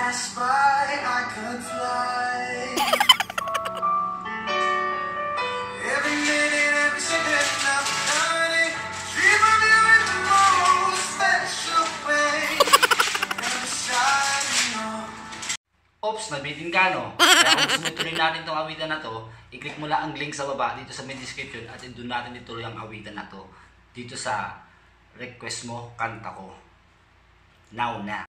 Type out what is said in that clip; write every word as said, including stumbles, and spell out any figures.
pass by, I could fly. Every minute, every second of the night, dream of you in the most special way. Never shining on. Ops, nabitin ka, no? Kaya kung gusto mo ituloy natin itong awitan na to, i-click mo lang ang link sa baba dito sa may description at doon natin ituloy ang awitan na to dito sa request mo, kanta ko. Now na.